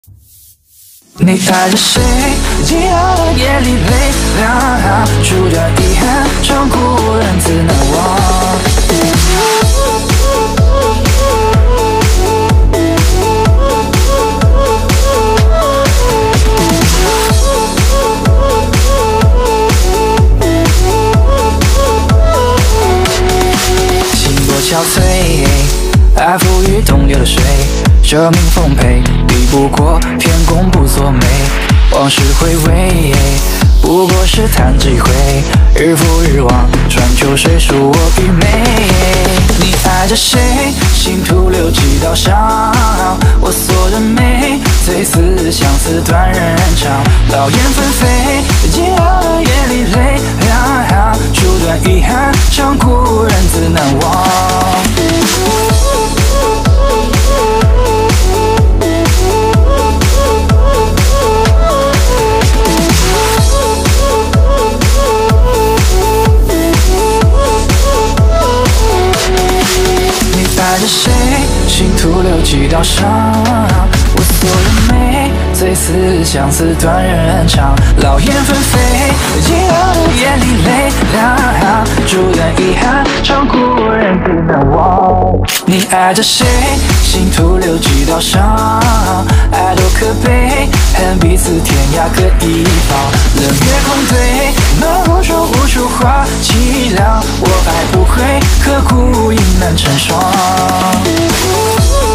你爱着谁？寂寥的夜里泪两行，数段遗憾，长故人自难忘。心多憔悴，爱浮于东流的水，生命丰沛，抵不过天公不作美。往事回味，不过是弹指一挥，日复日望，穿秋水数我愚昧。你爱着谁？心徒留几道伤，我锁着眉，最似相思断人肠。老燕纷飞，寂寥的夜里泪两行，数段遗憾，长故人自难忘。爱着谁？心徒留几道伤，我锁着眉，最似相思断人肠。老燕纷飞，寂寥的夜里泪两行，数段遗憾，长故人自难忘。你爱着谁？心徒留几道伤，爱多可悲，恨彼此天涯各一方。冷月空对，满目说无处话凄凉，我爱不回，刻骨应难成双。